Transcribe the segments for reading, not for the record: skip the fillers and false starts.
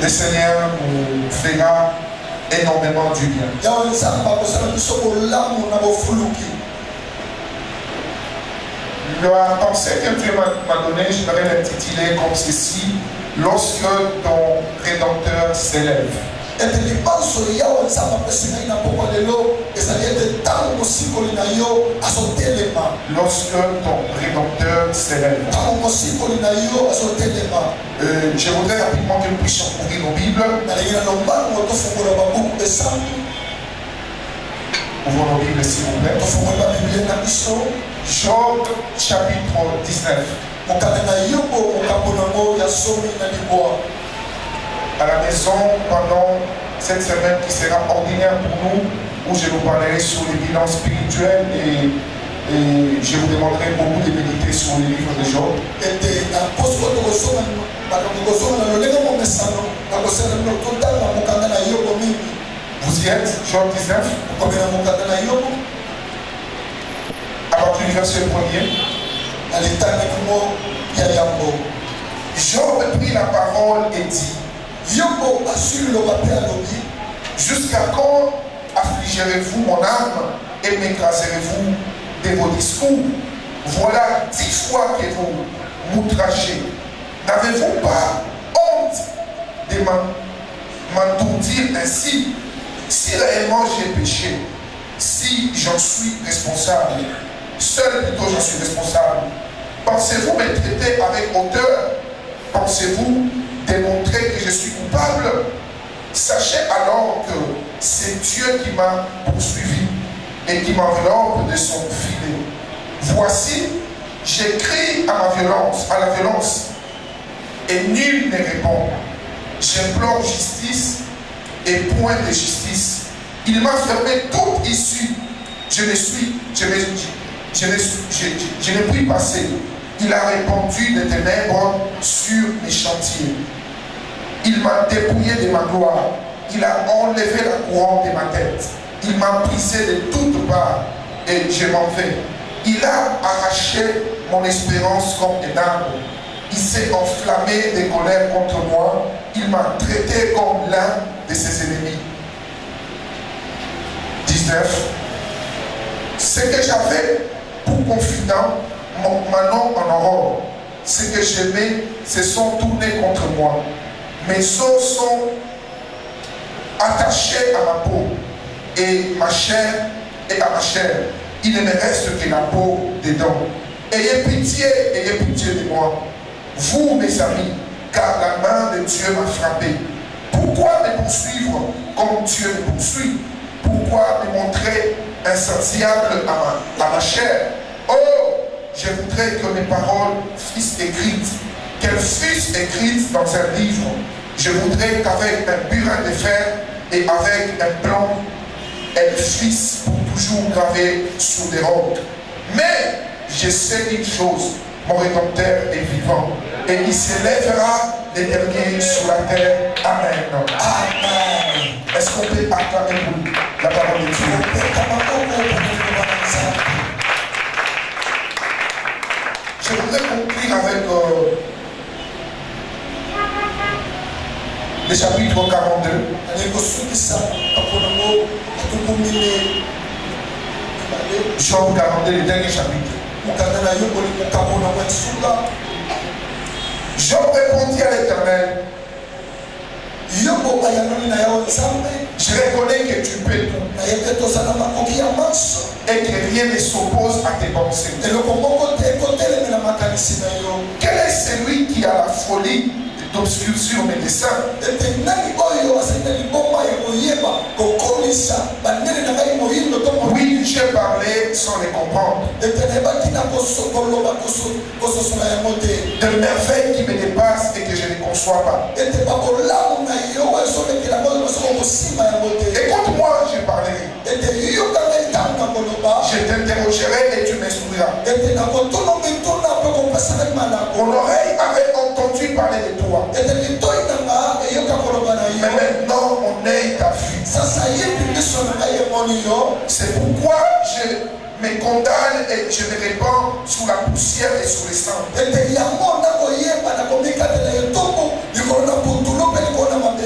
Le Seigneur nous fera énormément du bien. La pensée que Dieu m'a donnée, je vais l'intituler comme ceci: lorsque ton Rédempteur s'élève. Lorsque ton Rédempteur s'élève. Je voudrais rapidement que nous puissions ouvrir nos Bibles. Ouvrons nos Bibles s'il vous plaît. Job chapitre 19. À la maison, pendant cette semaine qui sera ordinaire pour nous, où je vous parlerai sur les bilans spirituels et je vous demanderai beaucoup de méditer sur les livres de Job. Vous y êtes, Job 19. À partir du verset 1er. Job prit la parole et dit: jusqu'à quand affligerez-vous mon âme et m'écraserez-vous de vos discours? Voilà 10 fois que vous m'outragez. N'avez-vous pas honte de m'entourdir ainsi? Si réellement j'ai péché, si j'en suis responsable, seul plutôt j'en suis responsable, pensez-vous me traiter avec hauteur? Pensez-vous démontrer que je suis coupable? Sachez alors que c'est Dieu qui m'a poursuivi et qui m'enveloppe de son filet. Voici, j'écris à la violence, et nul ne répond. J'implore justice et point de justice. Il m'a fermé toute issue. Je ne puis passer. Il a répandu des ténèbres sur mes chantiers. Il m'a dépouillé de ma gloire. Il a enlevé la couronne de ma tête. Il m'a brisé de toutes parts et je m'en vais. Il a arraché mon espérance comme un arbre. Il s'est enflammé de colère contre moi. Il m'a traité comme l'un de ses ennemis. 19. Ce que j'avais pour confident, Manon en aurore. Ce que j'aimais se sont tournés contre moi. Mes os sont attachés à ma peau et ma chair et à ma chair. Il ne me reste que la peau dedans. Ayez pitié de moi, vous mes amis, car la main de Dieu m'a frappé. Pourquoi me poursuivre comme Dieu me poursuit? Pourquoi me montrer insensible à ma chair? Oh, je voudrais que mes paroles fussent écrites, qu'elles fussent écrites dans un livre. Je voudrais qu'avec un burin de fer et avec un plan, elles fussent pour toujours gravées sur des rocs. Mais je sais une chose, mon Rédempteur est vivant et il s'élèvera les derniers sur la terre. Amen. Amen. Est-ce qu'on peut acclamer la parole de Dieu? Je voudrais conclure avec le chapitre 42. Job 42, le dernier chapitre. Job répondit à l'Éternel: je reconnais que tu peux tout et que rien ne s'oppose à tes pensées. Quel est celui qui a la folie d'obscurcir mes desseins? Oui, j'ai parlé sans les comprendre. De merveilles qui me dépassent et que je ne conçois pas. Écoute-moi, je parlerai. Je t'interrogerai et tu m'instruiras. Mon oreille avait entendu parler de toi. Mais maintenant mon œil t'a vu. C'est pourquoi je me condamne et je me répands sous la poussière et sous les cendres.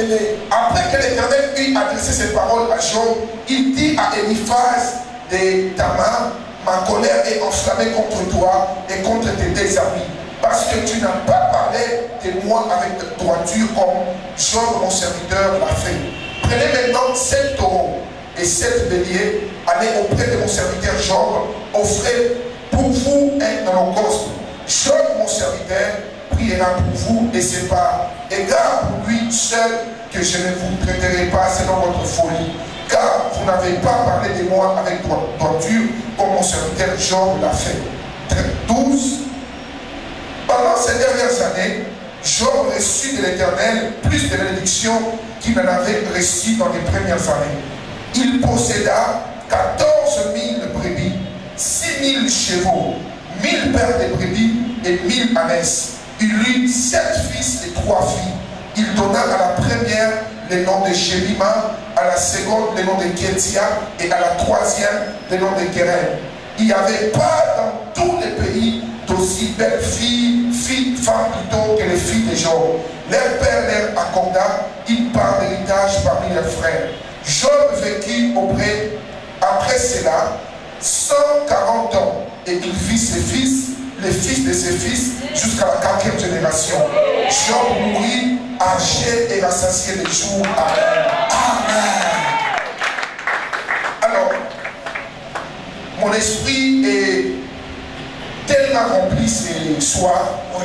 adressé ces paroles à Job, il dit à Eliphaz de Tama, ma colère est enflammée contre toi et contre tes deux amis, parce que tu n'as pas parlé de moi avec droiture comme Job, mon serviteur, l'a fait. Prenez maintenant 7 taureaux et 7 béliers, allez auprès de mon serviteur Job, offrez pour vous un holocauste. Job, mon serviteur, priera pour vous et c'est pas égard pour lui seul que je ne vous traiterai pas selon votre folie, car vous n'avez pas parlé de moi avec droiture comme mon serviteur Job l'a fait. 12. Pendant ces dernières années, Job reçut de l'Éternel plus de bénédictions qu'il n'en avait reçu dans les premières années. Il posséda 14 000 brebis, 6 000 chevaux, 1000 paires de brebis et 1000 ânesses. Il eut 7 fils et 3 filles. Il donna à la première le nom de Shébima, à la seconde le nom de Kétia et à la troisième le nom de Kérem. Il n'y avait pas dans tous les pays d'aussi belles femmes plutôt que les filles de Job. Leur père leur accorda une part d'héritage parmi leurs frères. Job vécut après cela 140 ans et il vit ses fils, les fils de ses fils, jusqu'à la 4e génération. Job mourut âgé et rassasié les jours. Amen. Amen. Alors, mon esprit est tellement rempli ce soir.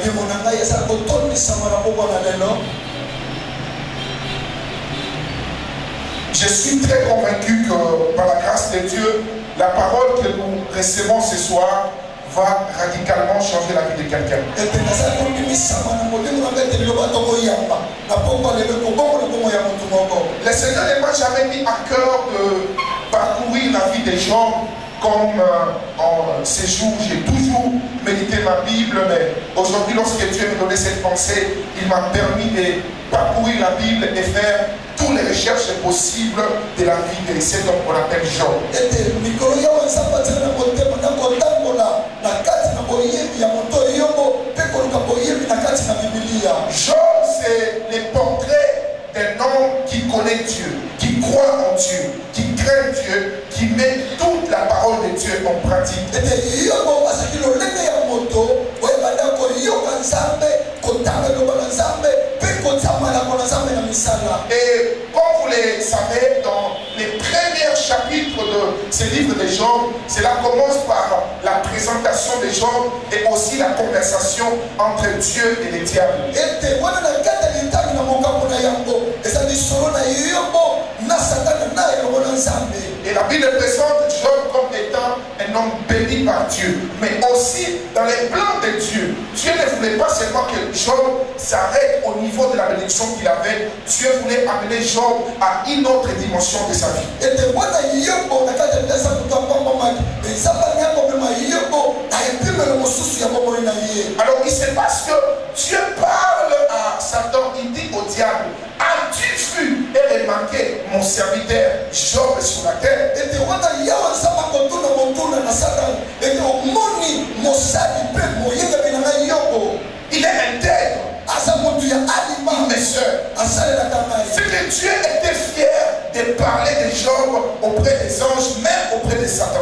Je suis très convaincu que par la grâce de Dieu, la parole que nous recevons ce soir va radicalement changer la vie de quelqu'un. Le Seigneur ne m'a jamais mis à cœur de parcourir la vie des gens comme en ces jours. J'ai toujours médité ma Bible, mais aujourd'hui, lorsque Dieu m'a donné cette pensée, il m'a permis de parcourir la Bible et faire toutes les recherches possibles de la vie de cet homme qu'on appelle Job. Job, c'est le portrait d'un homme qui connaît Dieu, qui croit en Dieu, qui craint Dieu, qui met toute la parole de Dieu en pratique. Et comme vous le savez, dans les premiers chapitres de ce livre de Job, cela commence par la présentation de Job et aussi la conversation entre Dieu et le diable. Et la Bible présente Job comme étant un homme béni par Dieu, mais aussi dans les plans de Dieu. Dieu ne voulait pas seulement que Job s'arrête au niveau de la bénédiction qu'il avait. Dieu voulait amener Job à une autre dimension de sa vie. Alors il se passe que Dieu parle à Satan, il dit au diable: as-tu vu et remarqué mon serviteur Job sur la terre? Il est intègre. Il me sert. C'est que Dieu était fier de parler de Job auprès des anges, même auprès de Satan.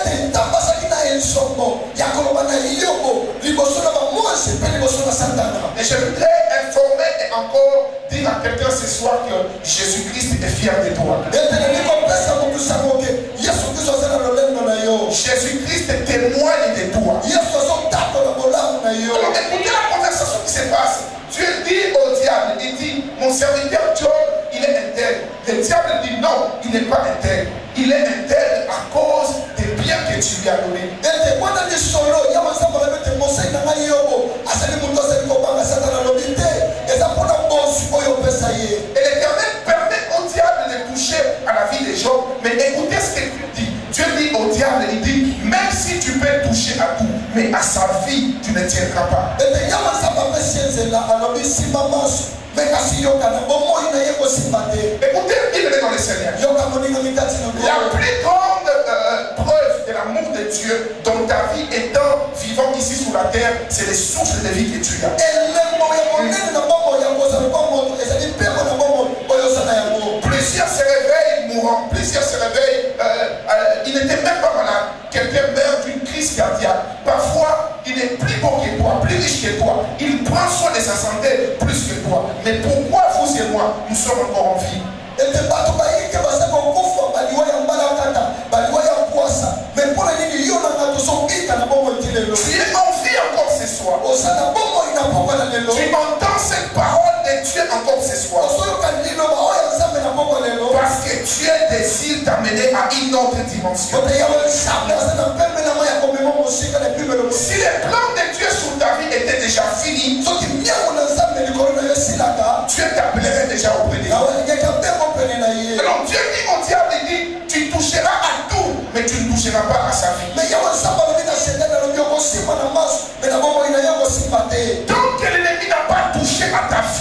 Et je voudrais informer et encore dire à quelqu'un ce soir que Jésus-Christ est fier de toi. Jésus-Christ témoigne de toi. Alors écoutez la conversation qui se passe. Dieu dit au diable, il dit: mon serviteur Job, il est intègre. Le diable dit: non, il n'est pas intègre. Il est intègre à cause des biens que tu lui as donnés. Et l'Éternel permet au diable de toucher à la vie de Job. Mais écoutez ce que Dieu dit. Dieu dit au diable, il dit: même si tu peux toucher à tout, mais à sa vie, tu ne tiendras pas. Écoutez, il est dans le Seigneur. La plus grande preuve de l'amour de Dieu dans ta vie étant vivant ici sur la terre, c'est les sources de vie que tu as. Plusieurs se réveillent mourant. Plusieurs se réveillent, il n'était même pas malade. Quelqu'un meurt d'une crise cardiaque. Parfois, il est plus beau que toi, plus riche que toi. Il prend soin de sa santé plus que toi. Mais pourquoi vous et moi, nous sommes encore en vie? Tu es en vie encore ce soir. Tu entends cette parole de Dieu encore ce soir. Parce que Dieu désire t'amener à une autre dimension. Si les plans de Dieu sur ta vie étaient déjà finis, Dieu t'appellerait déjà auprès de lui. Alors Dieu dit au diable, il dit, tu toucheras à tout, mais tu ne toucheras pas à sa vie. Tant que l'ennemi n'a pas touché à ta vie,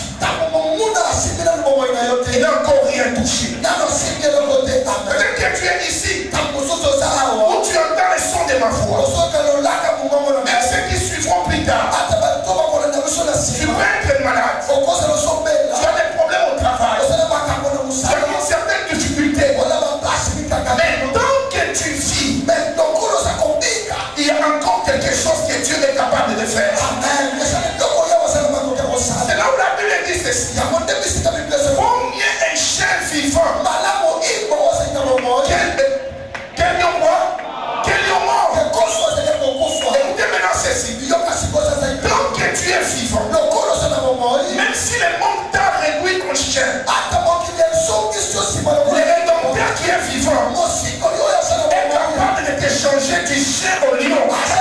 il n'a encore rien touché. Peut-être que tu es ici, où tu entends le son de ma voix. Même ceux qui suivront plus tard, tu peux être malade. Tu as des problèmes au travail. Tu as certaines difficultés. Mais tant que tu vis, il y a encore quelque chose que Dieu est capable de faire. C'est là où la Bible dit ceci. Vaut mieux un chien vivant qu'un lion mort. Écoutez maintenant ceci. Tant que tu es vivant, même si le monde t'a réduit ton chien, le Rédempteur qui est vivant est capable de te changer du chien au lion.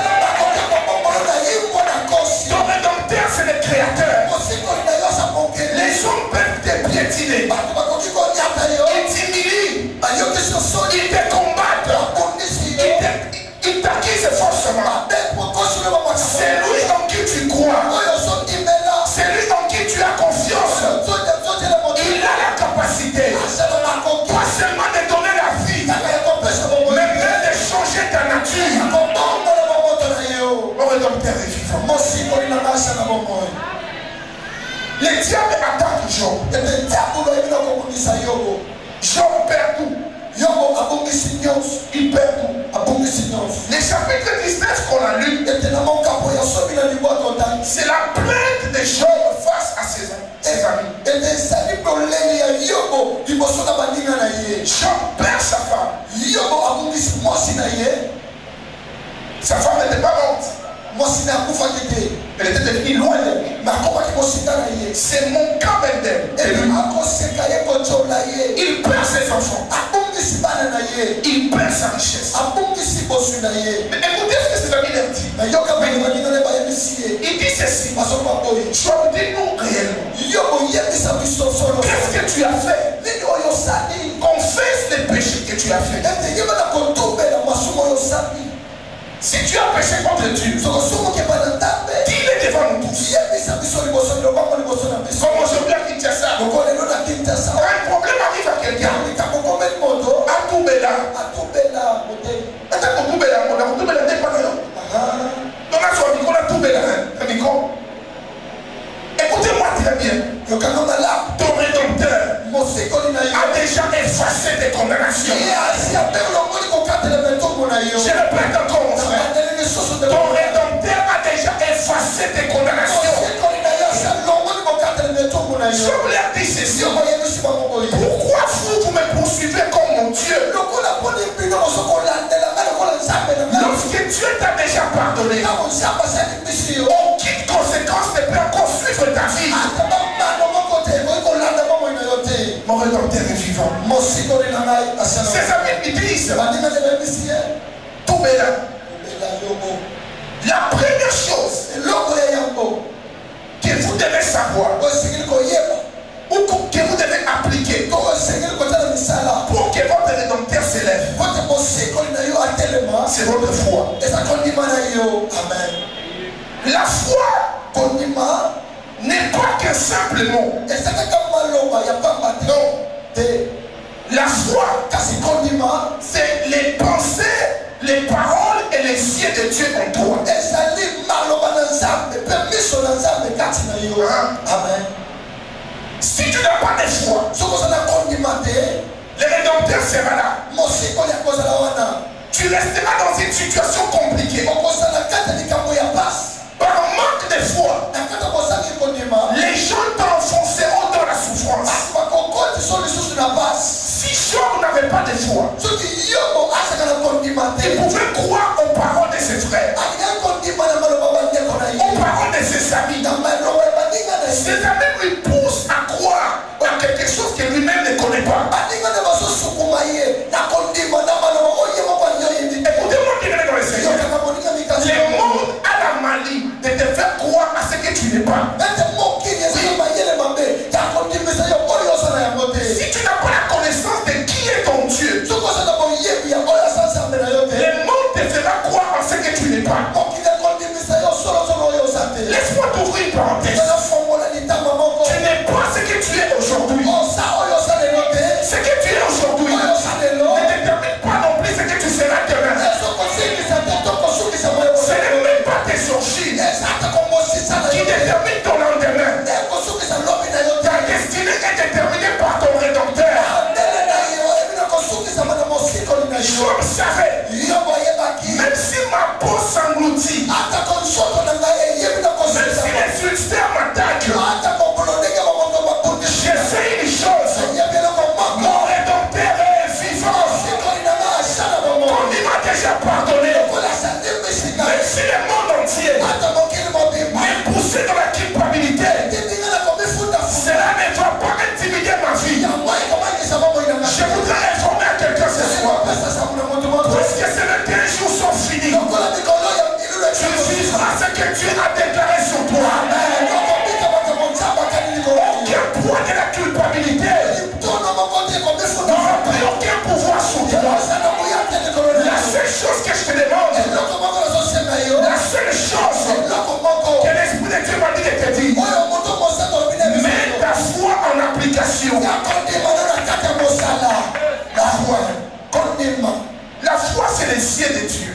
Ton Rédempteur, c'est le Créateur. Les hommes peuvent te piétiner, ils t'humilient, ils te combattent, ils t'accusent forcément. C'est lui en qui tu crois, c'est lui en qui tu as confiance. Il a la capacité, pas seulement de donner la vie, mais même de changer ta nature. Mon Rédempteur est vivant. Les diables attaquent Job. Job perd tout. Il perd tout. Les chapitres 19 qu'on a lu, c'est la plainte de Job face à ses amis. Job perd sa femme. Sa femme n'était pas morte. Elle était devenue loin de lui. C'est mon cas même d'elle. Il perd ses enfants. Il perd sa richesse. Mais écoutez ce que ses amis leur disent. Il dit ceci. Job, dis-nous réellement. Qu'est-ce que tu as fait? Confesse les péchés que tu as fait. Si tu as péché contre Dieu, dis-le devant nous tous. Comme aujourd'hui à Kinshasa, quand un problème arrive à quelqu'un, écoutez-moi très bien. Ton Rédempteur a déjà effacé tes condamnations. Je répète encore, mon frère. Ton Rédempteur a déjà effacé tes condamnations. Je voulais dire ceci. Pourquoi vous me poursuivez comme mon Dieu? Lorsque Dieu t'a déjà pardonné, aucune conséquence ne peut poursuivre ta vie. Mon Rédempteur est vivant. Ses amis me disent, tout est là. La première chose que vous devez savoir, ou que vous devez appliquer pour que votre Rédempteur s'élève, c'est votre foi. Amen. La foi n'est pas qu'un simple mot. Non. La foi, c'est les pensées, les paroles et les yeux de Dieu en toi. Amen. Si tu n'as pas de foi, Le Rédempteur sera là. Tu resteras dans une situation compliquée. Par manque de foi, les gens t'enfonceront dans la souffrance. Si Job n'avait pas de foi, il pouvait croire aux paroles de ses frères, aux paroles de ses amis. Ses amis lui poussent à croire à quelque chose que lui-même ne connaît pas. Écoutez-moi qui est dans le Seigneur. Le monde a la manie de te faire croire à ce que tu n'es pas. Si tu n'as pas la connaissance de qui est ton Dieu, le monde te fera croire à ce que tu n'es pas. Laisse-moi t'ouvrir une parenthèse. Tu n'es pas ce que tu es aujourd'hui. Ce que tu es aujourd'hui ne détermine pas non plus ce que tu seras demain. Ce n'est même pas tes sourcils qui déterminent ton lendemain. Ta destinée est déterminée par ton Rédempteur. Job savait, même si ma peau s'engloutit, même si les ulcères m'attaquent, je sais une chose, mon Rédempteur est vivant. Comme il m'a déjà pardonné, même si le monde entier m'est poussé dans la culpabilité, cela ne va pas intimider ma vie. Je voudrais informer à quelqu'un ce soir, parce que ces 21 jours sont finis. Tu vivras ce que Dieu a déclaré sur toi. Aucun poids de la culpabilité n'aura plus aucun pouvoir sur toi. La seule chose que je te demande, la seule chose que l'Esprit de Dieu m'a dit de te dire, mets ta foi en application. La foi, c'est les cieux de Dieu.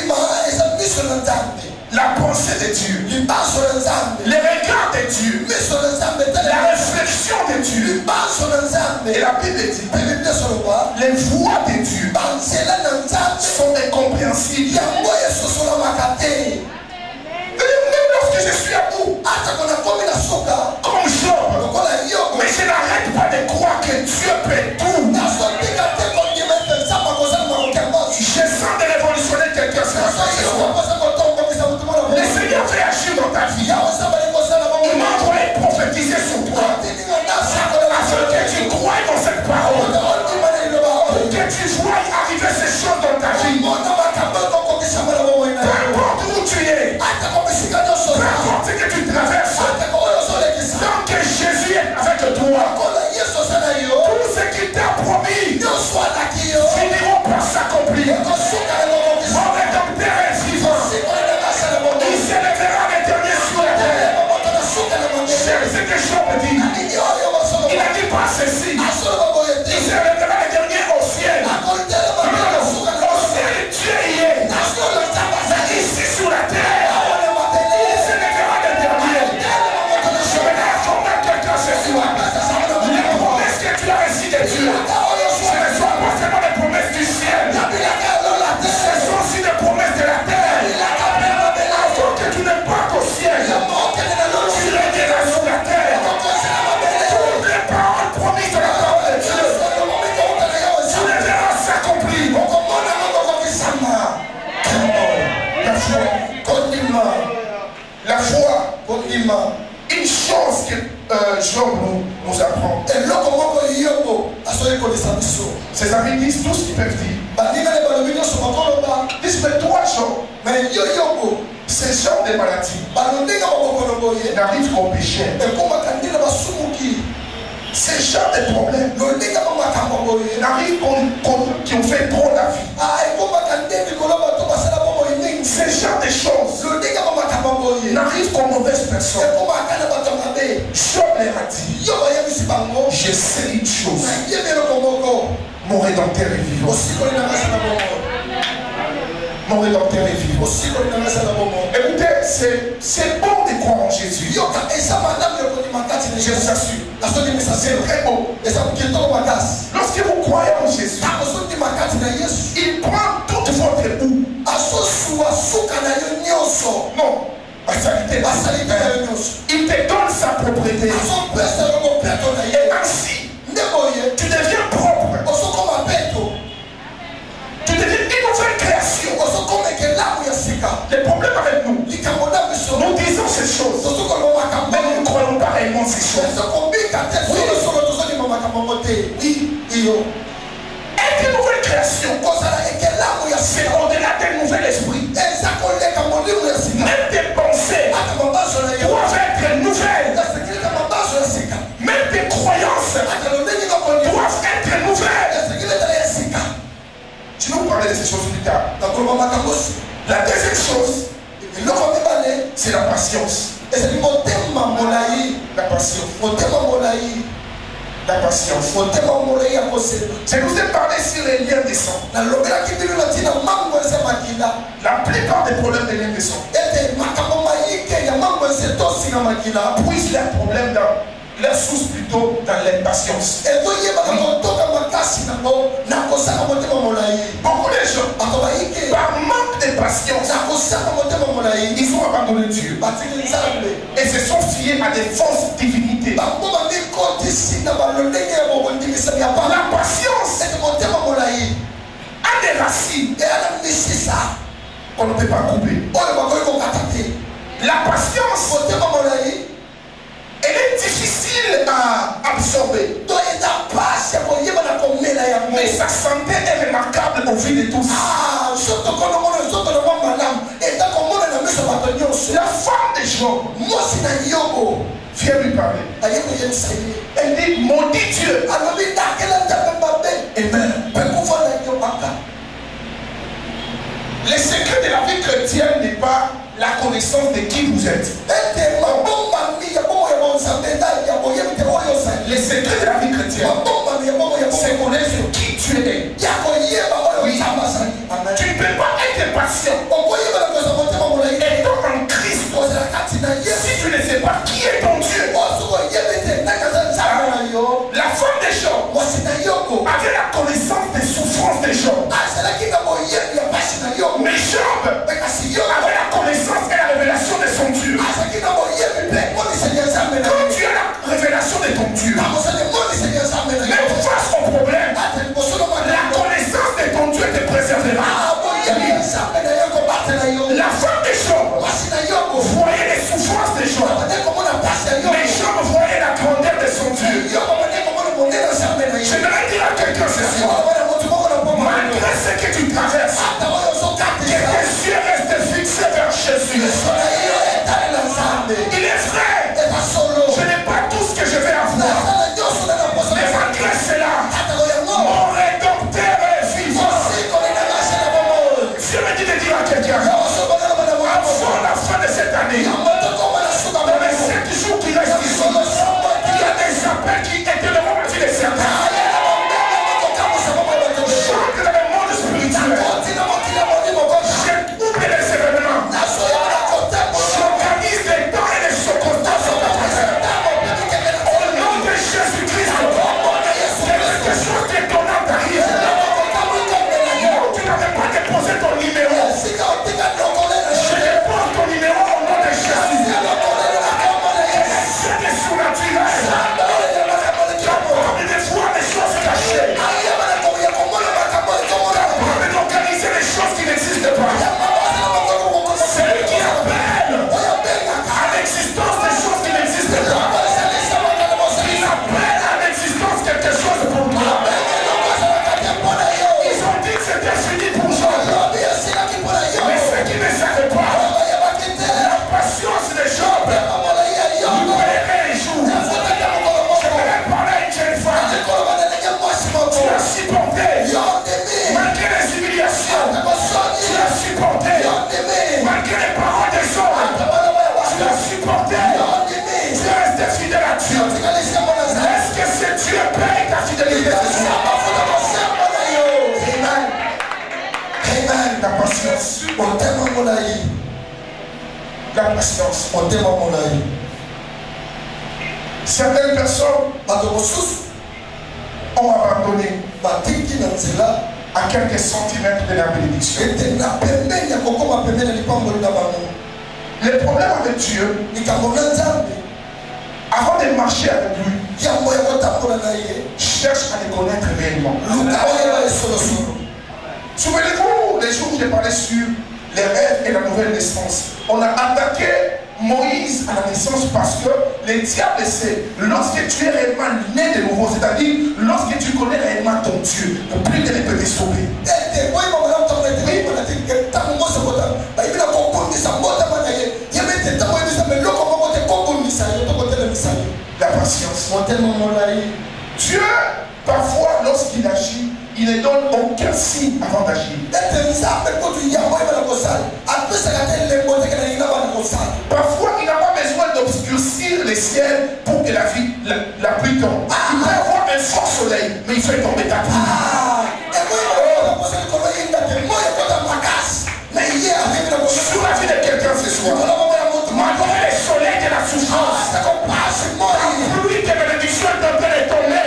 La pensée de Dieu. Les regards de Dieu. La réflexion de Dieu. Et la Bible dit, les voies de Dieu sont incompréhensibles. Même lorsque je suis à bout, comme Job, mais je n'arrête pas de croire que Dieu peut tout. Je sens de révolutionner quelqu'un ce soir. Le Seigneur veut agir dans ta vie. Il m'a envoyé prophétiser sur toi, afin que tu croies dans cette parole, pour que tu vois arriver ces choses dans ta vie. Peu importe où tu es, peu importe ce que tu traverses, tant que Jésus est avec toi, tout ce qu'il t'a promis finiront par s'accomplir. Mon Rédempteur est vivant. Il s'élèvera le dernier sur la terre. C'est ce que Job dit. Il a dit pas ceci. Il s'élèvera le dernier au ciel. Au ciel, Dieu y est. Mais ici sur la terre, il s'élèvera le dernier. Je vais informer quelqu'un ce soir. Les promesses que tu as reçues de Dieu, ce ne sont pas seulement les promesses du ciel. Ce sont aussi des promesses de la terre. Avant que tu ne partes au ciel, tu reviendras sur la terre. Toutes les paroles promises de la parole de Dieu, tu les verras s'accomplir. La foi, une chose que Job nous apprend. Ses amis disent tout ce qu'ils peuvent dire. Disent, mais toi, Job, ces genres de maladies n'arrivent qu'au péché. Ces genres de problèmes n'arrivent qui ont fait trop la vie. Ces genres de choses n'arrivent qu'aux mauvaises personnes. Job leur a dit, je sais une chose, mon Rédempteur est vivant. Mon Rédempteur est vivant. Écoutez, c'est bon de croire en Jésus. Je vous assure, c'est très beau. Lorsque vous croyez en Jésus, il prend toute votre boue. Non. Il te donne sa propriété. Et ainsi, tu deviens propre. Tu deviens une nouvelle création. Le problème avec nous, nous disons ces choses, mais nous ne croyons pas réellement ces choses. Être une nouvelle création, c'est au-delà d'un nouvel esprit. Même tes pensées doivent être nouvelles. Même tes croyances doivent être nouvelles. Je vais vous parler de ces choses plus tard. La deuxième chose, c'est la patience. La patience. La patience. Je vous ai parlé sur les liens de sang. La plupart des problèmes de liens de sang puisent leurs problèmes dans leur source plutôt dans l'impatience. Beaucoup de gens, par manque de patience, ils ont abandonné Dieu et se sont fiés à des fausses divinités. La patience a des racines qu'on ne peut pas couper. La patience, elle est difficile à absorber. Mais sa santé est remarquable au vu de tous. La femme de Job vient lui parler. Elle dit, maudit Dieu. Amen. Le secret de la vie chrétienne n'est pas la connaissance de qui vous êtes. Le secret de la vie chrétienne, c'est connaître qui tu es. Oui. Tu ne peux pas être patient étant en Christ si tu ne sais pas qui est ton Dieu. La femme des Job avait la connaissance des souffrances des Job. Mais Job avait la connaissance et la révélation de son Dieu. Quand tu as la révélation de ton Dieu, même face au problème, la connaissance de ton Dieu te préservera. La femme de Job voyait les souffrances de Job, mais Job voyait la grandeur de son Dieu. Je vais dire à quelqu'un ce soir, malgré ce que tu traverses, que tes yeux restent fixés vers Jésus. Il est vrai, je n'ai pas tout ce que je vais avoir, mais malgré cela, mon rédempteur est vivant. Dieu me dit de dire à quelqu'un, avant la fin de cette année, dans les 7 jours qui restent ici, il y a des appels qui étaient devant la vie de certains. Chante dans le monde spirituel. J'écoute les événements. J'organise des temps et des circonstances au nom de Jésus-Christ. Quelque chose d'étonnant t'arrive. Non, tu n'avais pas déposé ton numéro. Je dépose ton numéro au nom de Jésus. C'est des surnaturels. Tu as promis de voir des choses cachées. Tu as promis d'organiser des choses qui n'existent pas. C'est lui qui appelle à l'existence des choses qui n'existent pas. Il appelle à l'existence quelque chose pour toi. Ils ont dit que c'était fini pour Job. Mais ce qui ne savait pas, la patience de Job lui paierait un jour. Je voulais parler à une jeune femme. Tu as supporté malgré les humiliations. Tu as supporté malgré les paroles des hommes. Tu as supporté. Tu es resté fidèle à Dieu. Est-ce que ce Dieu paye ta fidélité? Amen. Amen. La patience. La patience. Certaines personnes ont ont abandonné à quelques centimètres de la bénédiction. Le problème avec Dieu, avant de marcher avec lui, cherche à le connaître réellement. Souvenez-vous, les jours où j'ai parlé sur les rêves et la nouvelle naissance, on a attaqué Moïse à la naissance parce que le diable sait, lorsque tu es réellement né de nouveau, c'est-à-dire lorsque tu connais réellement ton Dieu, plus de ne peut te sauver. La patience. Dieu, parfois, lorsqu'il agit, il ne donne aucun signe avant d'agir. Parfois, il n'a pas besoin d'obscurcir les ciels pour que la pluie tombe. Il peut avoir un fort soleil, mais il fait tomber ta pluie. Sur la vie de quelqu'un ce soir, malgré le soleil de la souffrance, la pluie de bénédiction est en train de tomber.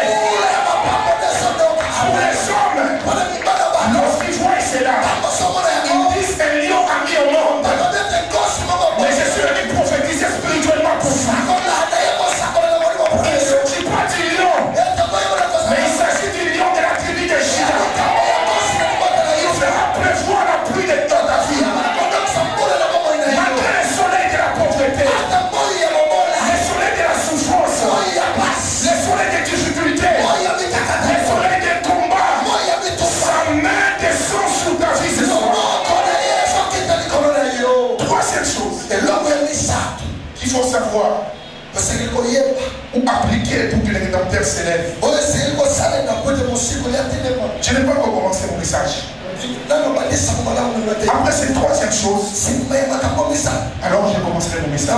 Pour les hommes, lorsqu'ils voient cela, ils disent un lion a mis au monde. Mais je suis venu prophétiser spirituellement pour ça. Il ne s'agit pas du lion, mais il s'agit du lion de la tribu de Juda. Il fera pleuvoir la pluie de ta vie. Malgré le soleil de la pauvreté, le soleil de la souffrance, le soleil des difficultés, le soleil des combats, sa main descend sur ta vie ce soir. Troisième chose qu'il faut savoir ou appliquer pour que le Rédempteur s'élève. Je n'ai pas encore commencé mon message. Après cette troisième chose, alors je commencerai mon message.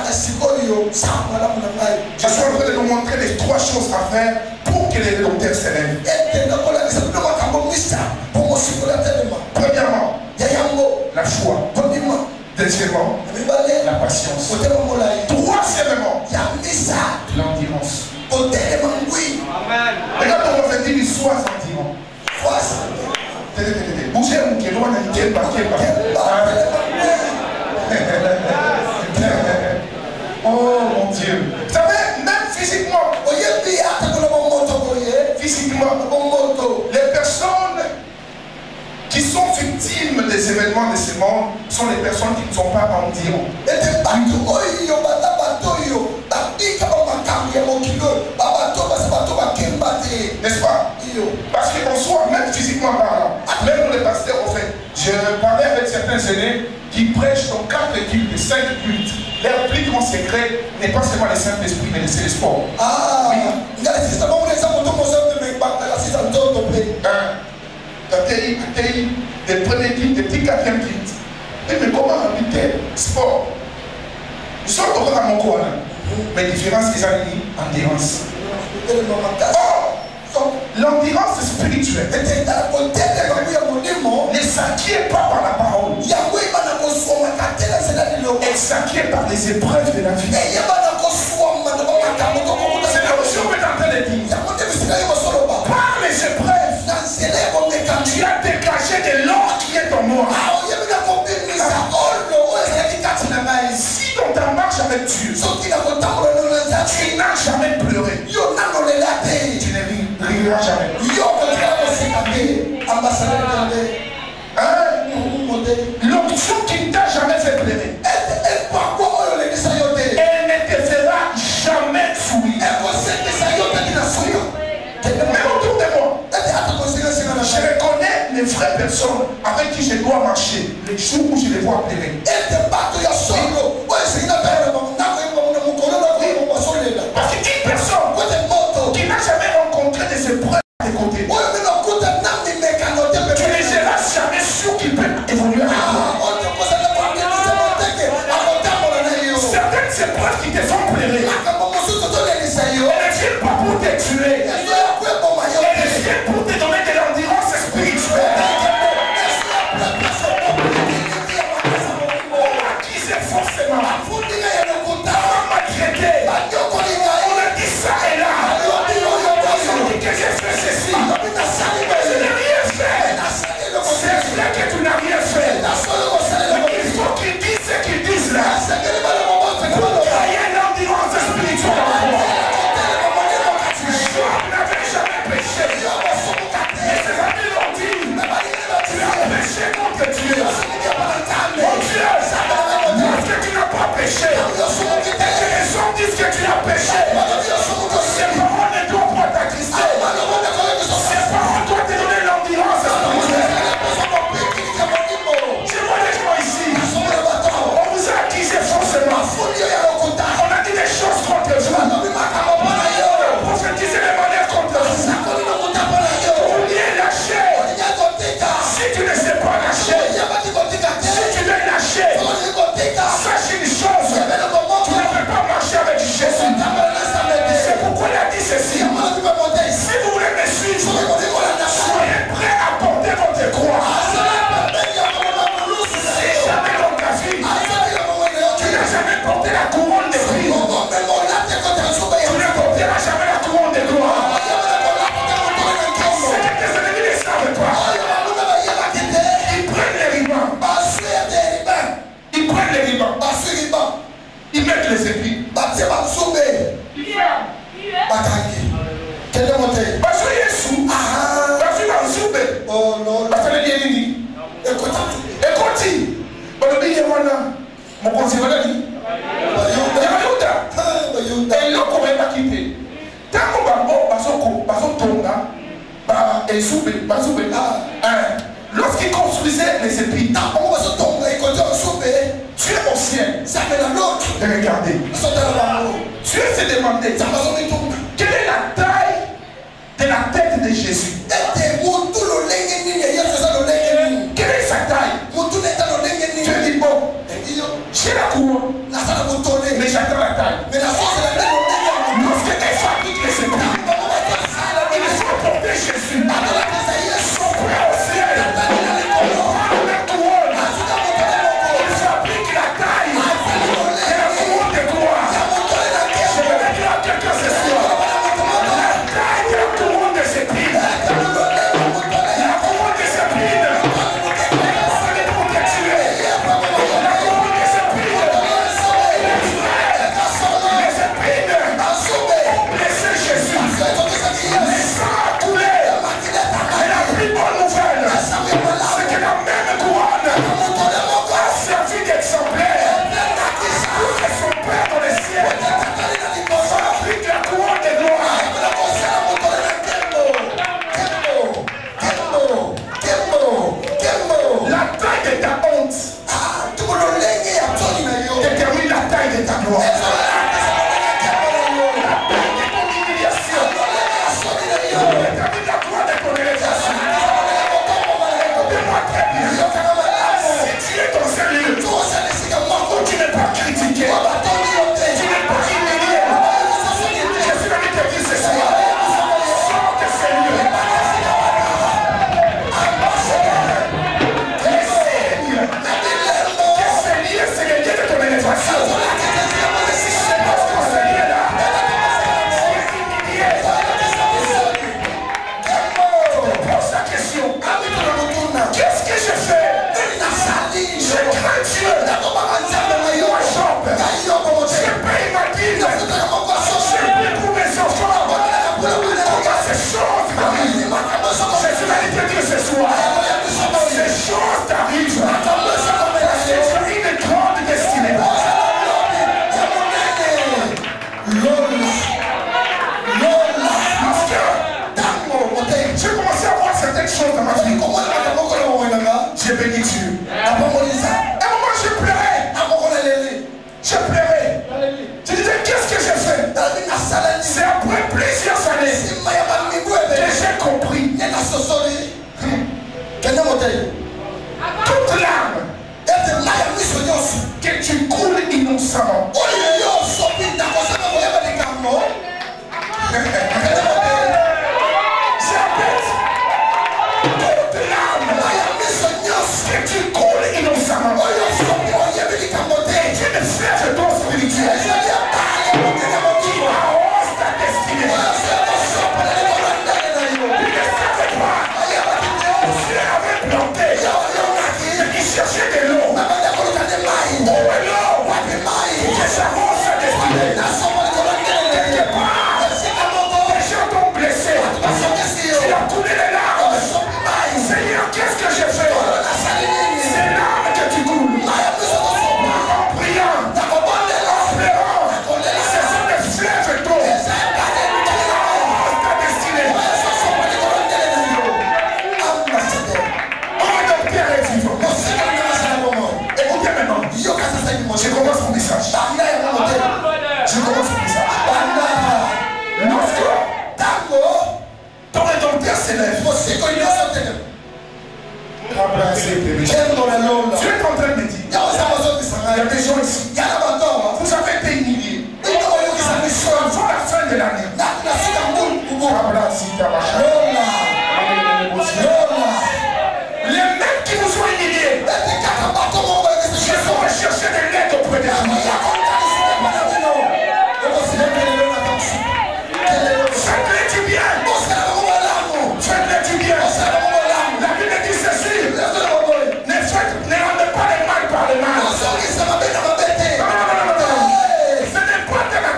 Je suis en train de nous montrer les trois choses à faire pour que le Rédempteur s'élève. Premièrement, la foi. Deuxièmement, la patience. Troisièmement, l'endurance. Regarde comment on dit sois endurant. Bougez mon pied, on a dit oh mon Dieu. Vous savez, même physiquement, les personnes qui sont victimes des événements de ce monde sont les personnes qui ne sont pas endirantes. N'est-ce pas? Parce qu'en soi, même physiquement parlant, même nous les pasteurs, en fait, je parlais avec certains aînés qui prêchent dans 4 cultes, 5 cultes. Leur plus grand secret n'est pas seulement le Saint-Esprit, mais c'est le sport. Ah, oui. Des premiers cultes, des petits 4e cultes. Mais comment habiter sport? Nous sommes encore à mon coin. Mais la différence, c'est l'endurance. Oh, l'endurance spirituelle ne s'acquiert pas par la parole. Elle s'acquiert par les épreuves de la vie. C'est comme si on est en train de dire. Par les épreuves, tu as dégagé de l'or qui est en moi. Si dans ta marche avec Dieu, tu n'as jamais pleuré, tu ne riras jamais. L'option qui ne t'a jamais fait pleurer, elle ne te fera jamais sourire. Mais autour de moi, je reconnais les vraies personnes avec qui je dois marcher les jours où je les vois pleurer. Parce qu'une personne qui n'a jamais rencontré des épreuves à tes côtés, tu ne seras jamais sûr qu'il peut évoluer avec toi. Certaines épreuves qui te font pleurer, elles ne viennent pas pour te tuer, elles viennent pour te donner de l'endurance spirituelle. batie banzube bakangi kende mote baso Yesu baso banzube oh non basala nini ekoti balobi ye wana mokonzi balani bayuda eloko bayebaki te ntango bango bazotonga bazube lorsqu'ils construisaient les épis, Dieu au ciel de regarder. Dieu s'est demandé quelle est la taille de la tête de Jésus. Quelle est sa taille? Dieu dit bon, j'ai la couronne, mais j'attends la taille. Lorsque les fabriquent les épis, il faut porter Jésus. Son frère au ciel. J'ai béni Dieu. À un moment, je pleurais. Je pleurais. Je disais, qu'est-ce que j'ai fait? C'est après plusieurs années que j'ai compris. Toute larme que tu coules innocemment. Que tu coules innocemment. Tu ne fais que ton spirituel. Tu arroses ta destinée. Tu ne savais pas. Tu avais planté. Il cherchait de l'eau. Où est l'eau? Que j'arrose ta destinée. Quelque part, les gens t'ont blessé. Tu as coulé les larmes. Seigneur, qu'est-ce que j'ai fait? C'est larmes que tu coules. En priant, en pleurant, ce sont des fleuves d'eau. Ta destinée. Oh, donc Pierre est vivant. Écoutez maintenant. Je commence mon message. Je commence mon message. Lorsque ton rédempteur s'élève, tu es en train de me dire, il y a des gens ici, vous avez été humiliés avant la fin de l'année. Les mecs qui vous ont humiliés, je vais chercher de l'aide auprès de vous. Faites-le du bien. Faites-le du bien. La Bible dit ceci. Ne rendez pas le mal par le mal. Ce n'est pas de la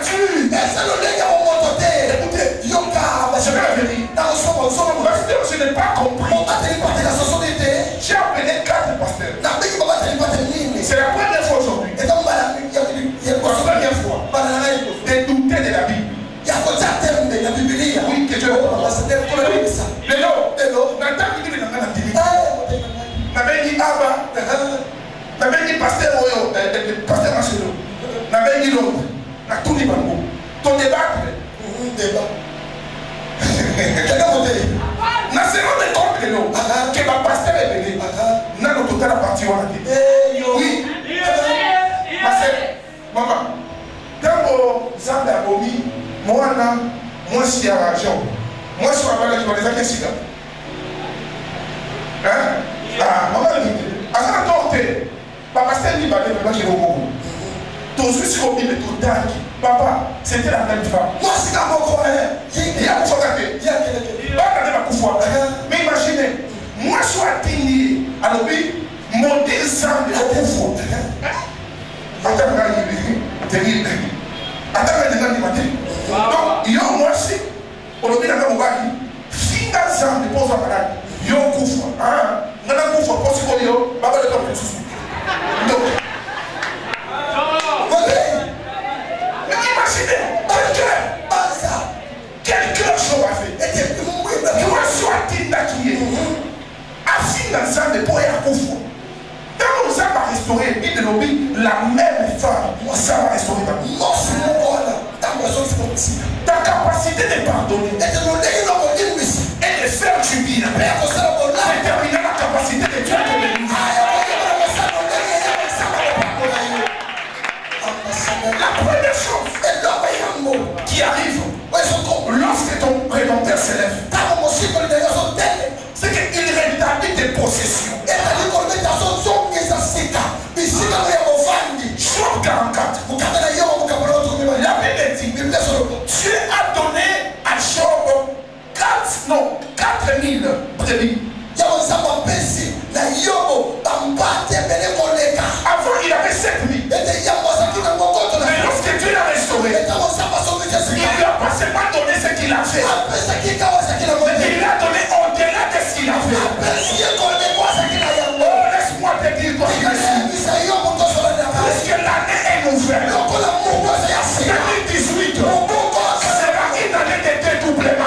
pasteur Marcelo, na bengi l'autre, na tout les bango. Ton débat, Débat. Quel est mon délai? na se rendre compte que non, que ma pasteur est venu, na le total la partie on a dit. Oui. Parce que, maman, quand Zambé a commis, moi je suis à l'argent. Moi je suis à la maison, je suis à la ah, maman, à la torte, papa, c'est lui, qui est au Congo. Ton souci au milieu de tout papa, c'était la même femme. Moi, c'est un bon coin. Il y a un coup. Mais imaginez, moi, je suis atteigné à l'objet, mon descend de l'eau. Attends, terrible. Attends, donc, il y a moi aussi, au lobby de la Mobali, si dans le sang de pose à malade, il y a un coup. Il y a un coup, possible, il y a un coup. Donc, imaginez, quel cœur chaud a fait. Moi, je suis atteint assis dans le sang de pour y avoir. Quand on va restaurer, il dit la même femme, ça va restaurer ta vie. Ta capacité de pardonner et de faire du bien déterminer la capacité de Dieu de bénir. La première chose qui arrive lorsque ton rédempteur s'élève, c'est qu'il rétablit tes possessions. Job 44. La Bible dit, Dieu a donné à Job 4000 brebis. Avant, il avait 7000. Mais lorsque Dieu l'a restauré, il lui a pas seulement donné ce qu'il a fait. Il lui a donné au-delà de ce qu'il a fait. Oh, laisse-moi te dire quoi qu'il puisque l'année est nouvelle. 2018 sera une année de dédoublement.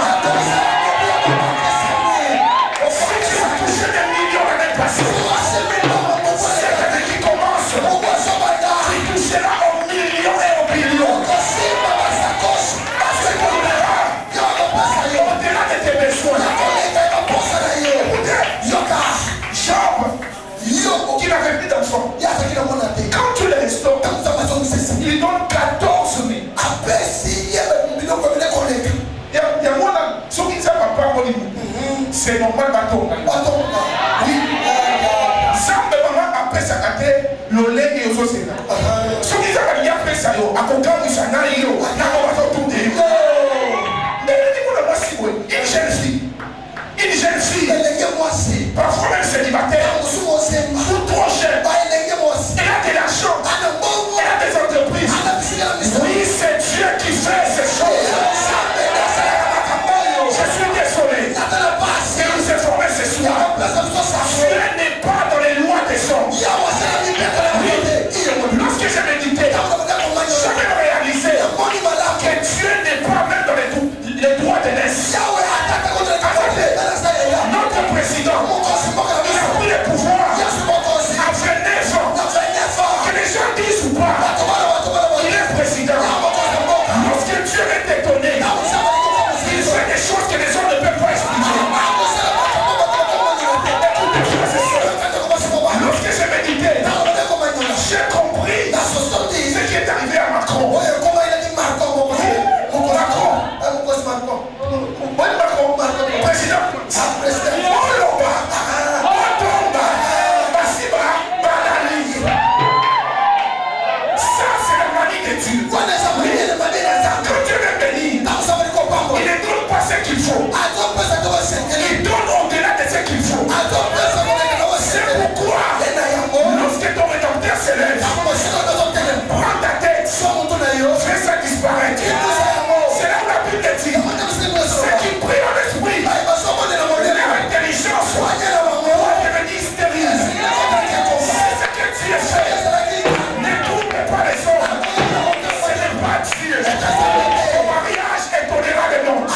Si tu as touché des millions l'année passée, cette année qui commence, tu toucheras aux millions et aux billions. C'est qu'on verra au-delà de tes besoins. Job, qui n'avait plus d'enfant, quand tu le restaures, il donne 14 000. Il y a moi là, ceux qui ne savent pas c'est normal, oui. Zambé maman après sa carte, le lait et aux sénat. Ceux qui savent pas après ça, à Koka, il s'en a eu, une jeune fille, parfois même célibataire, ou trop cher, elle a de l'argent, elle a des entreprises. Oui, c'est Dieu qui fait ces choses. Je suis désolé de nous informer ce soir. Dieu n'est pas dans les lois des hommes. Oui. Lorsque j'ai médité, j'avais réalisé que Dieu n'est pas même dans les droits de l'Est. Notre président, il a pris le pouvoir à 29 ans. Que les gens disent ou pas, il est président. Lorsque Dieu est étonné, il fait des choses que les gens ne peuvent pas expliquer. Lorsque j'ai médité, j'ai compris ce qui est arrivé à Macron. Président, ça c'est la manie de Dieu. Quand Dieu est béni, il ne donne pas ce qu'il faut. Il donne au-delà de ce qu'il faut. C'est pourquoi lorsque ton rédempteur s'élève, prends ta tête, fais ça disparaître. C'est là où la Bible dit, c'est qui prie en esprit, l'intelligence doit devenir stérile. C'est ce que Dieu fait. N'écoute pas les hommes. Ce n'est pas Dieu. Ton mariage est toléralement.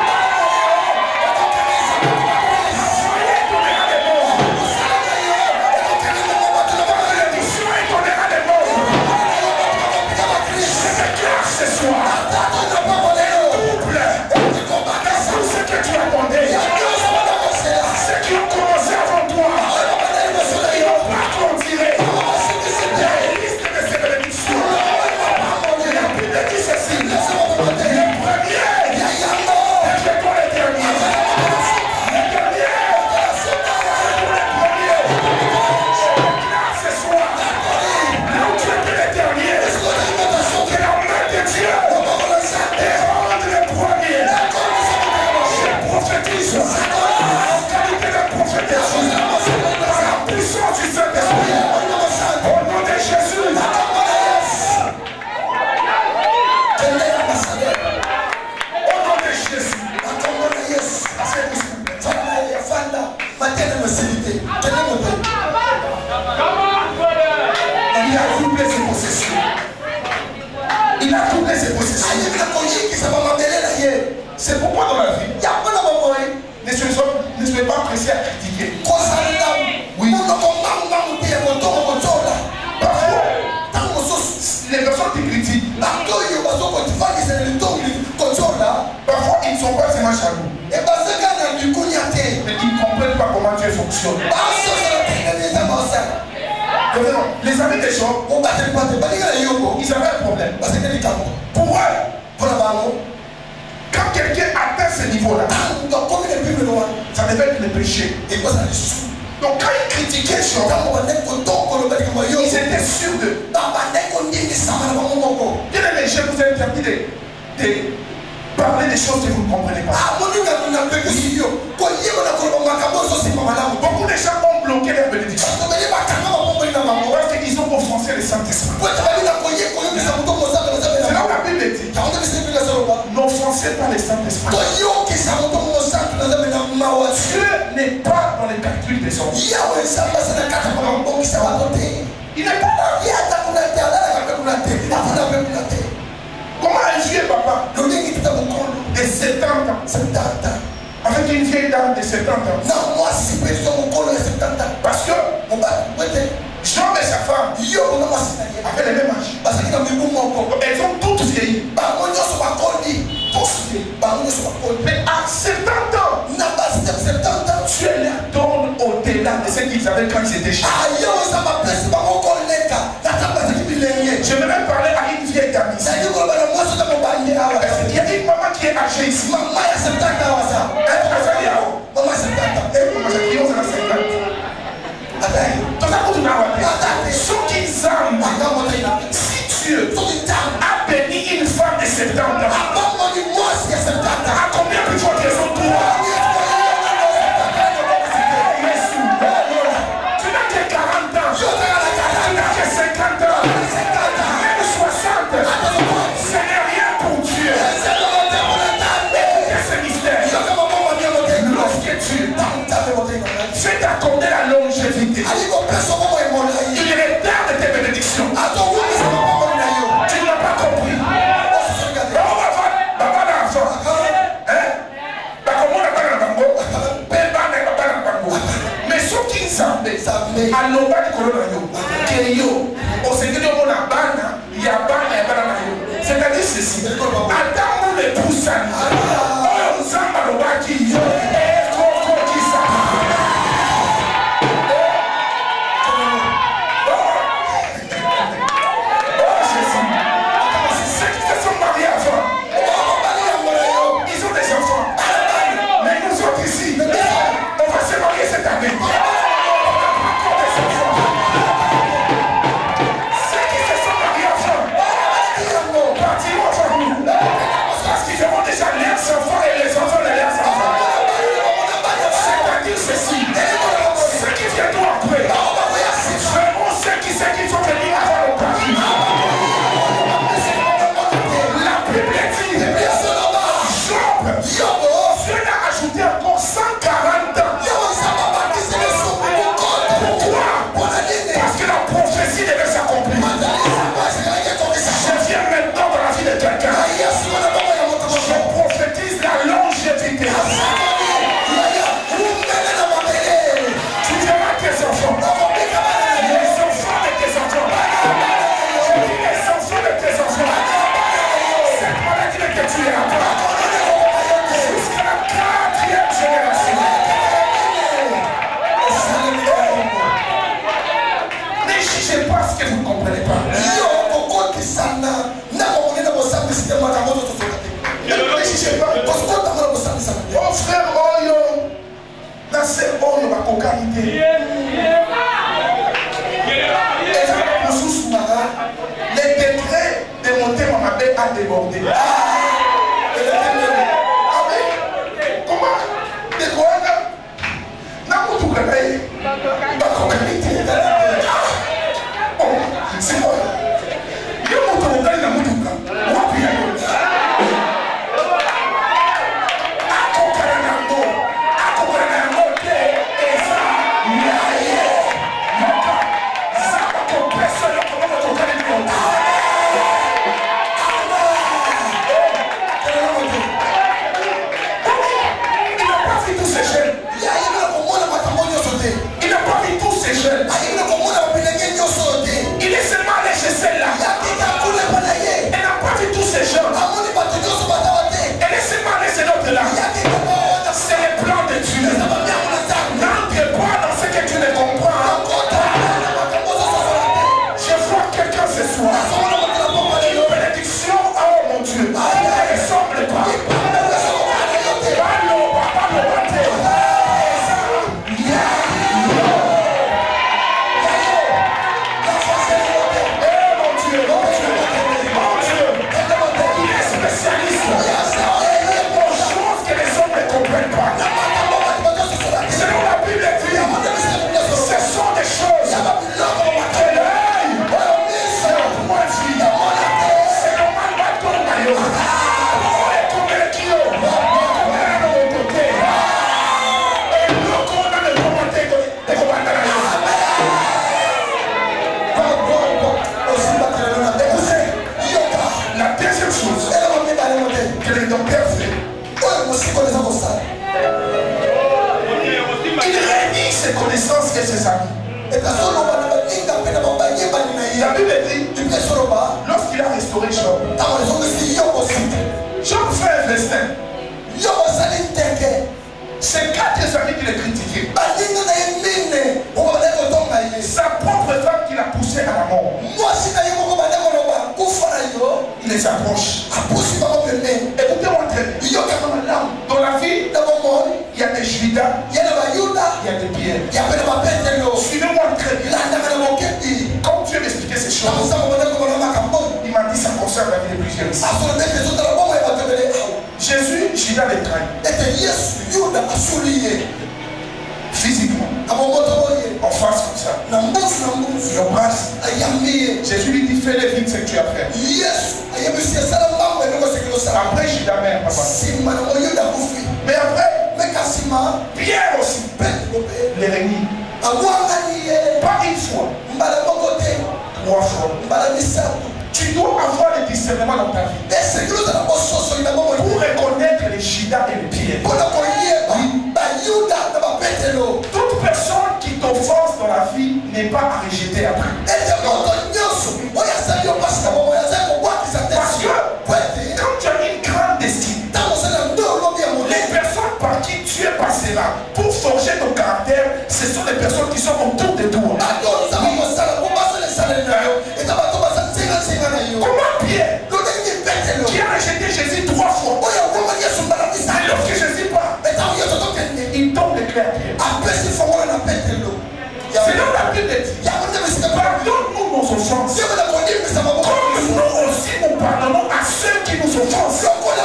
Soyez toléralement. L'édition est toléralement. jaloux. Et parce que quand du coup, il y a des. Mais ils ne comprennent pas comment Dieu fonctionne. Les amis des gens, ils avaient un problème. Pour eux, quand quelqu'un atteint ce niveau-là, ça devait être le péché. Donc quand ils critiquaient Jean, ils étaient sûrs de. Bien aimé, je vous ai permis de parler des choses que vous ne comprenez pas. Beaucoup de gens ont bloqué leur bénédiction parce qu'ils ont offensé le Saint-Esprit. C'est là où la Bible dit n'offensez pas le Saint-Esprit. Dieu n'est pas dans les calculs des hommes. Il n'est pas là. Comment un vieux papa de 70 ans avec une vieille dame de 70 ans? Parce que Jean et sa femme avaient le même âge. Elles ont toutes vieilli. Tous vieillis. Mais à 70 ans, Dieu leur donne au-delà de ce qu'ils avaient quand ils étaient jeunes. Je vais même parler à une vieille dame ici. Il y a une maman qui est âgée ici. Si Dieu a béni une femme de 70 ans, à combien plus forte raison toi? Tu n'as que 40 ans, tu n'as que 50 ans, même 60. Ce n'est rien pour Dieu. Écoutez ce mystère. Lorsque Dieu fait t'accorder la longévité, il retarde tes bénédictions. Tu ne l'as pas compris. Mais ceux qui savent, aloba du colonayo, que yo, au secret de la bana, il y a bana et bana. C'est-à-dire ceci. Attends le poussin. Oh, Zamba Lobaki, yo, et Coco qui les décrets de monter ma bête a débordé. Comment? C'est quoi? chose que les docteurs font. Il réunit ses connaissances et ses amis. La Bible dit, lorsqu'il a restauré Job, Job fait un festin. C'est 4 amis qui le critiquaient. Sa propre femme qui l'a poussé à la mort. Il les approche. Écoutez-moi très bien. Dans la vie, il y a des Judas, il y a des Pierres. Suivez-moi très bien. Quand Dieu m'expliquait ces choses, il m'a dit ça concerne la vie de plusieurs ici. Jésus, Judas les trahit. Physiquement. En face comme ça. Il embrasse. Jésus lui dit, fais les vite ce que tu as fait. Après Judas mère, papa. Mais après, Pierre aussi. Les réunis. Pas une fois. 3 fois. Tu dois avoir le discernement dans ta vie. Pour reconnaître les Judas et les Pierres. Toute personne qui t'offense dans la vie n'est pas à rejeter après. Parce que quand tu as une grande destinée, les personnes par qui tu es passé là pour forger ton caractère, ce sont les personnes qui sont autour de toi. Comment Pierre, qui a rejeté Jésus 3 fois, et lorsque Jésus part, il tombe de clair Pierre. C'est là la Bible dit, pardonne-nous nos offenses, comme nous aussi nous pardonnons à ceux qui nous offensent.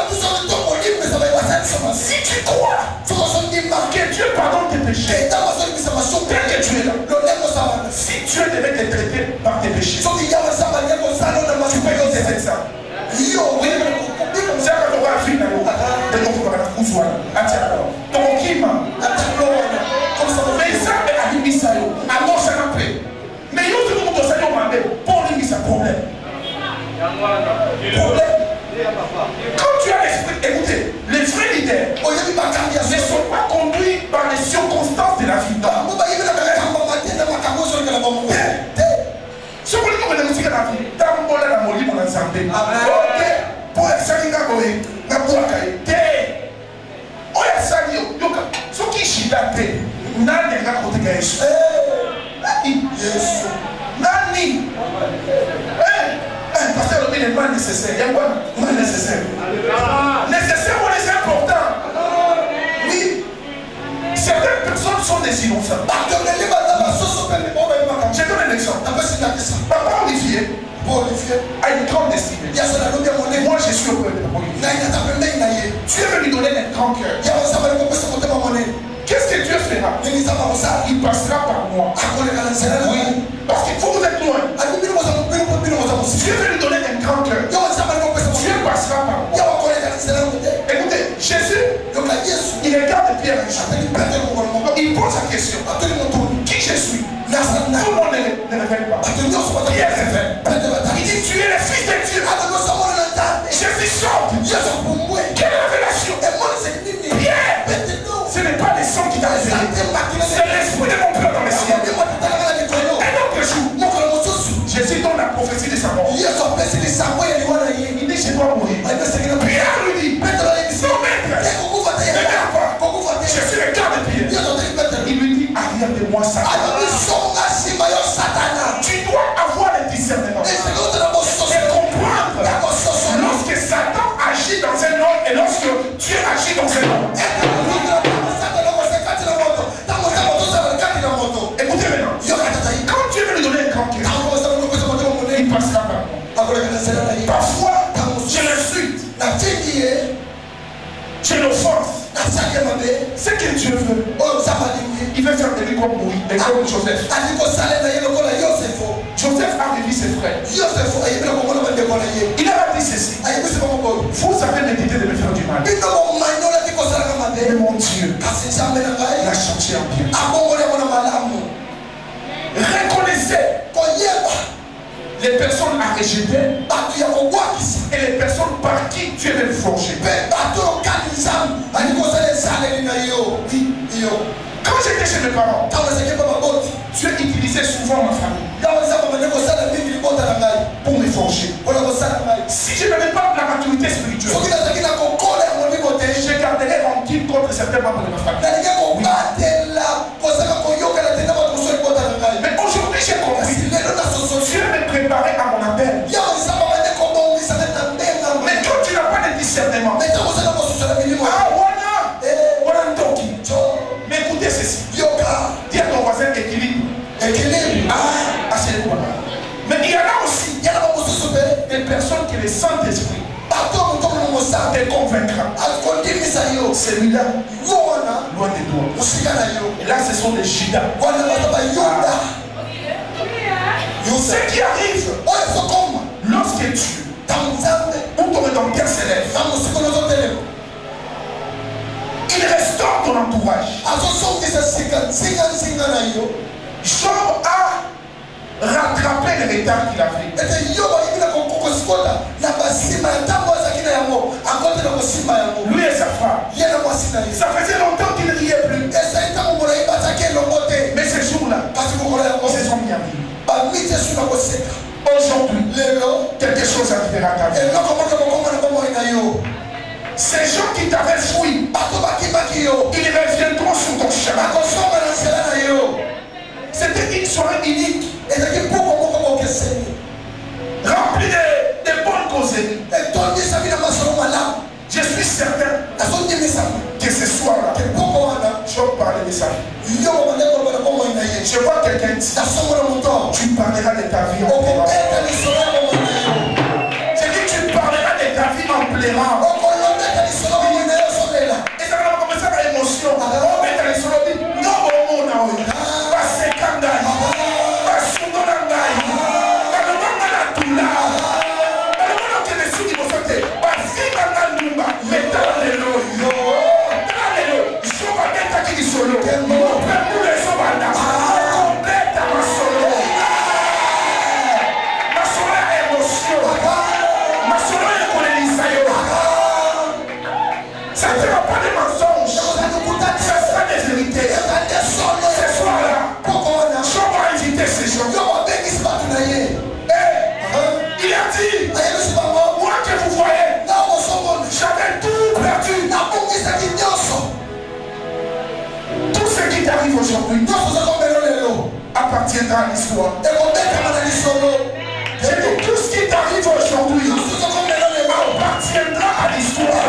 Si tu crois que Dieu pardonne tes péchés, tel que tu es là, si Dieu devait te traiter par tes péchés, tu peux dire c'est ça. Oui, c'est à quand on va finir, mais ça est à l'imisayo, à mon sanapé. Mais il y a aussi beaucoup de gens qui ont pour l'imisayo, problème. Quand tu as l'esprit, écoutez, les vrais leaders ne sont pas conduits par les circonstances de la vie. Ce qu'on dit comme la musique de la vie, tant la molie mon ensemble. Ok, pour examiner la boîte, oya sali yoka soki shida te nani anga koteka Yesu Yesu nani parce que le n'est pas nécessaire. Il y a quoi? Pas nécessaire. Nécessaire, c'est important. Oui. Certaines personnes sont des innocents. Je donne un exemple. Papa Olivier a une grande destinée. Moi, je suis au peuple. Dieu veut lui donner un grand cœur. Qu'est-ce que Dieu fera? Il passera par moi. Oui. Parce qu'il faut vous être loin. Dieu veut lui donner un grand cœur. Dieu passera par moi. Écoutez, Jésus, il regarde Pierre et Jean. Il pose la question. Qui je suis? Tout le monde ne révèle pas. Pierre révèle. Il dit, tu es le fils de Dieu. Jésus sort. Quelle révélation? Pierre, ce n'est pas les sangs qui t'a révélé. C'est l'esprit de mon Père dans les cieux. Un autre jour, Jésus donne la prophétie de sa mort. Il dit, je dois mourir. Pierre lui dit, non maître, ne viens pas. Je suis le gars de Pierre. Il lui dit, arrière de moi, Satan. Tu dois avoir le discernement et comprendre lorsque Satan agit dans un homme et lorsque Dieu agit dans un homme. Écoutez maintenant, quand Dieu veut lui donner un grand cœur, il passera par moi. Parfois, je l'insulte, je l'offense. Ce que Dieu veut, il veut faire de lui comme Moïse, et comme Joseph. Joseph a revu ses frères. Il a dit ceci. Vous avez médité de me faire du mal. Mais mon Dieu l'a changé en bien. Reconnaissez les personnes à rejeter et les personnes par qui tu es forgé. Quand j'étais chez mes parents, tu as utilisé souvent ma famille pour me forger. Si je n'avais pas la maturité spirituelle, je garderais rancune contre certains membres de ma famille. Mais aujourd'hui j'ai compris. Dieu me préparait à mon appel. Mais quand tu n'as pas de discernement, mais écoutez ceci. Dis à ton voisin équilibre. Mais il y en a aussi des personnes qui le Saint-Esprit te convaincra. Celui-là, loin de toi. Et là, ce sont des Judas. Ce qui arrive lorsque tu ou ton rédempteur s'élève, il restaure ton entourage. Job a rattrapé le retard qu'il avait. Lui et sa femme, ça faisait longtemps qu'il ne riait plus. Mais ce jour-là, ils se sont mis à rire. Aujourd'hui, quelque chose arrivera à ta vie. Ces gens qui t'avaient fui, ils reviendront sur ton chemin. C'était une soirée unique, remplie de bonnes causeries. Je suis certain que ce soir-là, je vais parler de ça. Je vois quelqu'un ici. Tu parleras de ta vie en pleurant. J'ai dit tu parleras de ta vie en pleurant. Et ça va commencer par l'émotion. On met dans les solos. Non, on a eu. Pas secondary. Pas secondaire. Pas le monde à la doula. Pas le monde qui est dessus qui vous saute. Pas si dans la numba. Mais dans les lots. Dans les lots. Ils sont pas bien qui disent solo. Mon père nous les sont pas là. Complète à ma solo. Ma solo est émotion. Ma solo est pour les lisaïos. Ça ne sera pas des mensonges. Ça sera des vérités. Ce soir-là, je vais inviter ces gens. Il a dit, moi que vous voyez, j'avais tout perdu. Tout ce qui t'arrive aujourd'hui appartiendra à l'histoire. J'ai dit, tout ce qui t'arrive aujourd'hui appartiendra à l'histoire.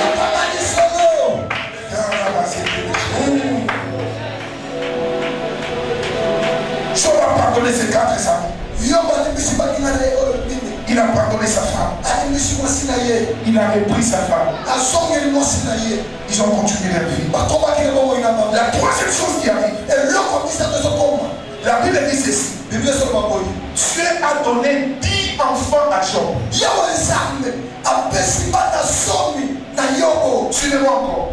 Je vais pardonner ses 4 amis. Il a pardonné sa femme. Il a repris sa femme. Ils ont continué leur vie. La troisième chose qui arrive, la Bible dit ceci. Dieu a donné 10 enfants à Job. Suivez-moi encore.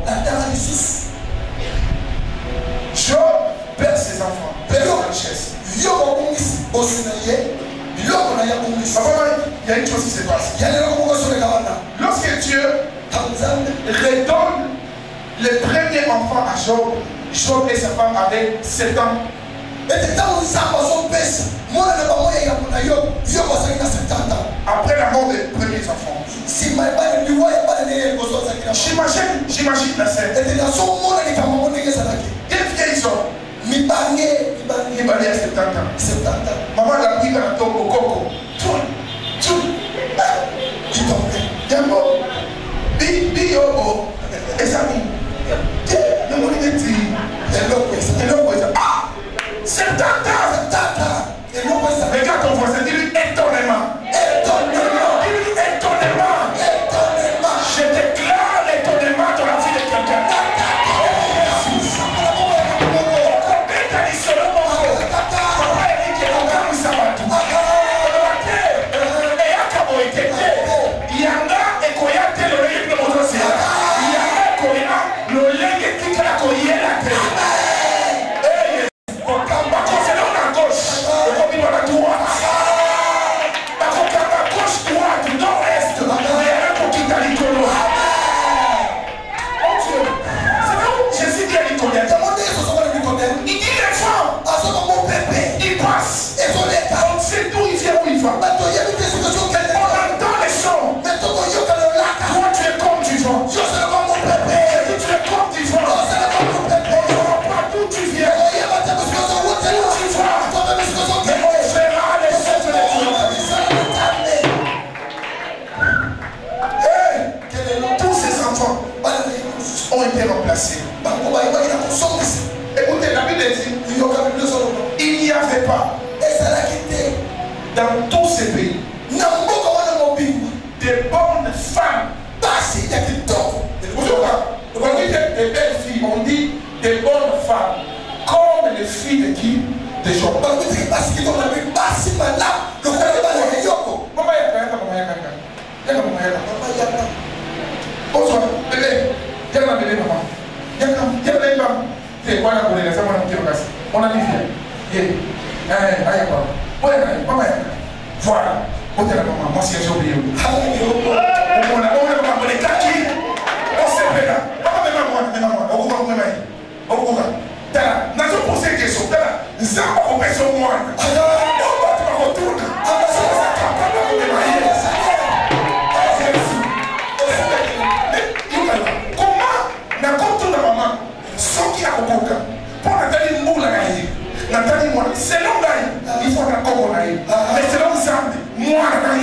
Job perd ses enfants, perd sa richesse. Il y a une chose qui se passe. Lorsque Dieu redonne le premier enfant à Job, Job et sa femme avaient 7 ans. Après la mort des premiers enfants, j'imagine la scène. Des vieilles hommes. Il va aller à 70 ans. Maman l'a pris dans la tombe au coco. Regarde ton voisin, dis-lui étonnement. Dis-lui étonnement. Je déclare l'étonnement dans la vie de quelqu'un. passer. Écoutez, la Bible dit il n'y avait pas dans tous ces pays des bonnes femmes. On dit des belles filles, on dit des bonnes femmes, comme les filles de qui? Des gens. Voilà. Moi, si j'ai oublié. C'est l'homme il faut la mais c'est l'homme moi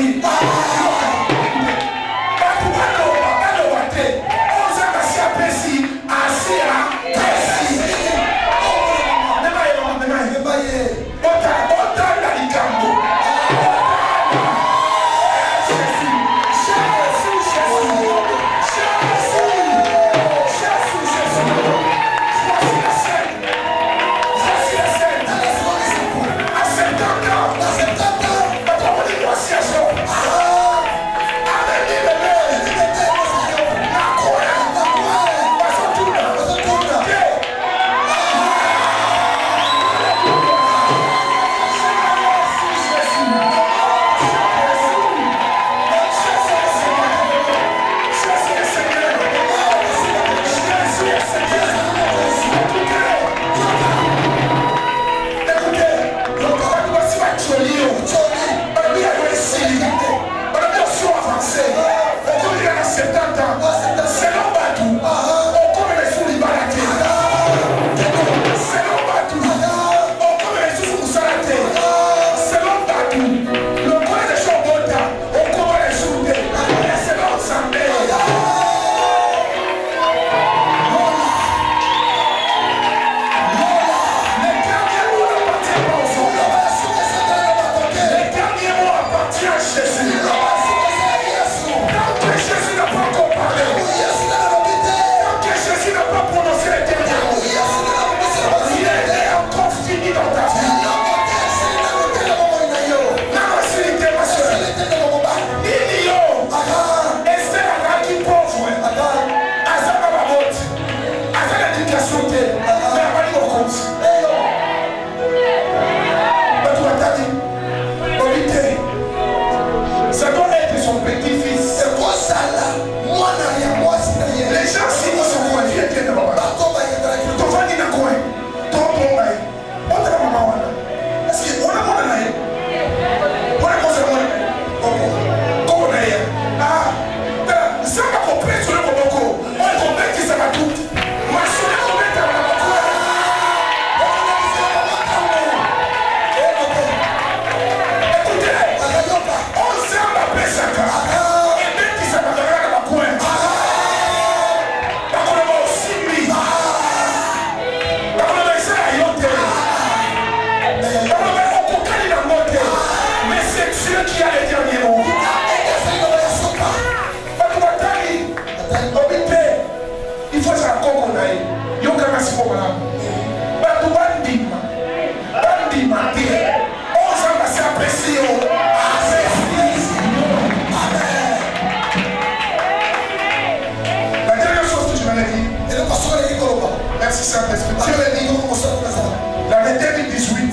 L'année 2018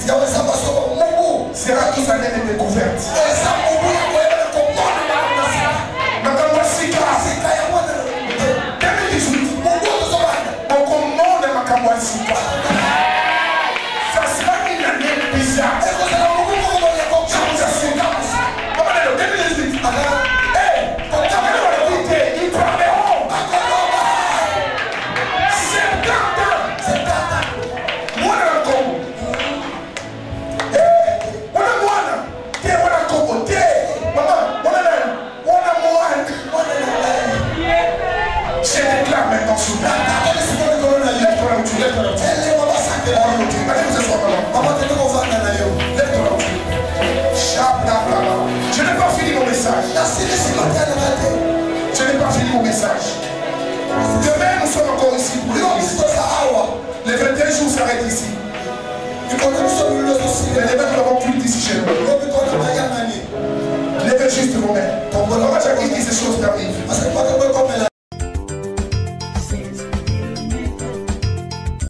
sera une année de découverte. Ça sera une année bizarre. Je déclare maintenant sous la fini mon message. Demain, nous sommes encore ici pour l'église. Les 21 jours s'arrêtent ici. Et demain, nous avons culte ici chez nous. Levez juste vos mains. Comment Jacques dit ces choses t'arrivent?